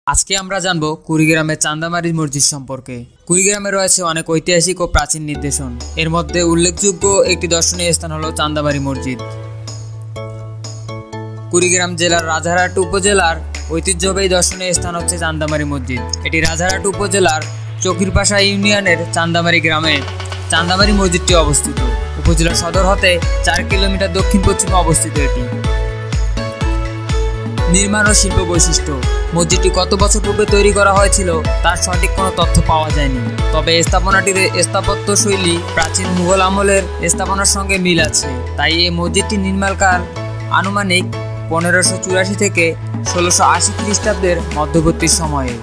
আজকে আমরা জানবো কুড়িগ্রামের চান্দামারি মসজিদ সম্পর্কে। কুড়িগ্রামে রয়েছে অনেক ঐতিহাসিক ও প্রাচীন নিদর্শন। এর মধ্যে উল্লেখযোগ্য একটি দর্শনীয় স্থান হলো চান্দামারি মসজিদ। কুড়িগ্রাম জেলার রাজারহাট উপজেলার ঐতিহ্যবাহী দর্শনীয় স্থান হচ্ছে চান্দামারি মসজিদ। এটি রাজারহাট উপজেলার চকিরপাশা ইউনিয়নের চান্দামারি গ্রামে চান্দামারি মসজিদটি অবস্থিত। উপজেলা সদর হতে 4 কিলোমিটার দক্ষিণ পশ্চিমে অবস্থিত এটি। নির্মাণ ও শিল্প বৈশিষ্ট্য। মসজিদটি কত বছর পূর্বে তৈরি করা হয়েছিল তার সঠিক কোনো তথ্য পাওয়া যায়নি, তবে স্থাপনাটির স্থাপত্য শৈলী প্রাচীন মুঘল আমলের স্থাপনার সঙ্গে মিল আছে। তাই এই মসজিদটি নির্মাণকাল আনুমানিক 1584 থেকে 1680 খ্রিস্টাব্দের মধ্যবর্তী সময়ে।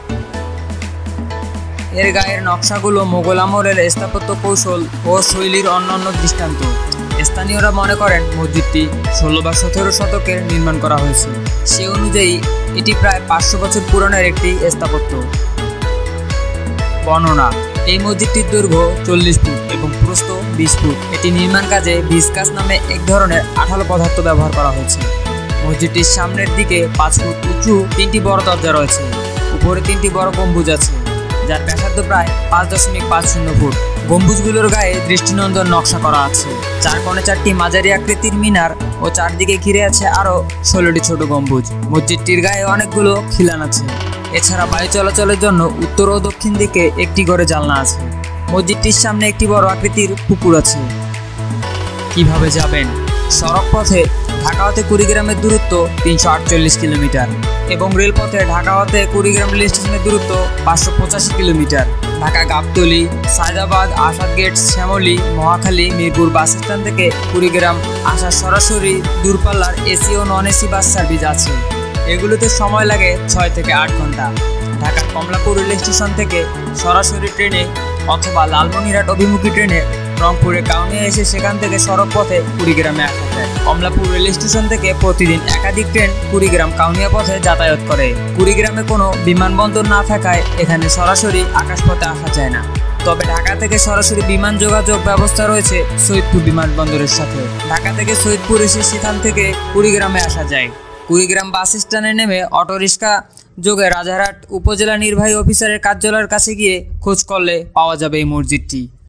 এর গায়ের নকশাগুলো মোগল আমলের স্থাপত্য কৌশল ও শৈলীর অন্যান্য দৃষ্টান্ত। স্থানীয়রা মনে করেন মসজিদটি 16 বা 17 শতকের নির্মাণ করা হয়েছে। সে অনুযায়ী এটি প্রায় 500 বছর পুরনের একটি স্থাপত্য। বর্ণনা: এই মসজিদটির দৈর্ঘ্য 40 ফুট এবং প্রস্থ 20 ফুট। এটি নির্মাণ কাজে ভিসকাস নামে এক ধরনের আঠালো পদার্থ ব্যবহার করা হয়েছে। মসজিদটির সামনের দিকে 5 ফুট উঁচু 3টি বড় দরজা রয়েছে। উপরে 3টি বড় গম্বুজ আছে, যার ব্যাসার্ধ প্রায় 5.50 ফুট। গম্বুজগুলোর গায়ে দৃষ্টিনন্দন নকশা করা আছে। 4 কোণে 4টি মাঝারি আকৃতির মিনার ও চারদিকে ঘিরে আছে আরও 16টি ছোট গম্বুজ। মসজিদটির গায়ে অনেকগুলো খিলান আছে। এছাড়া বায়ু চলাচলের জন্য উত্তর ও দক্ষিণ দিকে একটি করে জানলা আছে। মসজিদটির সামনে একটি বড় আকৃতির পুকুর আছে। কিভাবে যাবেন? সড়ক পথে ঢাকা হতে কুড়িগ্রামের দূরত্ব 348 কিলোমিটার এবং রেলপথে ঢাকা হতে কুড়িগ্রাম রেল স্টেশনের দূরত্ব 585 kilometre. Dhaka Gabtali, Sayedabad, Asad gate, Shyamoli, Mohakhali, Mirpur bus stand থেকে কুড়িগ্রাম আসার সরাসরি দূরপাল্লার এসি ও নন এসি বাস সার্ভিস আছে। এগুলোতে সময় লাগে 6 থেকে 8 ঘন্টা। ঢাকার কমলাপুর রেল স্টেশন থেকে সরাসরি ট্রেনে অথবা লালমনিরহাট অভিমুখী ট্রেনে রংপুরে কাউনিয়া এসে সেখান থেকে সড়ক পথে কুড়িগ্রামে আসা যায়। কমলাপুর রেল স্টেশন থেকে প্রতিদিন একাধিক ট্রেন কুড়িগ্রাম কাউনিয়া পথে যাতায়াত করে। কুড়িগ্রামে কোনো বিমানবন্দর না থাকায় এখানে সরাসরি আকাশপথে আসা যায় না, তবে ঢাকা থেকে সরাসরি বিমান যোগাযোগ ব্যবস্থা রয়েছে সৈয়দপুর বিমানবন্দরের সাথে। ঢাকা থেকে সৈয়দপুর এসে সেখান থেকে কুড়িগ্রামে আসা যায়। কুড়িগ্রাম বাস স্ট্যান্ডে নেমে অটোরিক্সা যোগে রাজারহাট উপজেলা নির্বাহী অফিসারের কার্যালয়ের কাছে গিয়ে খোঁজ করলে পাওয়া যাবে এই মসজিদটি।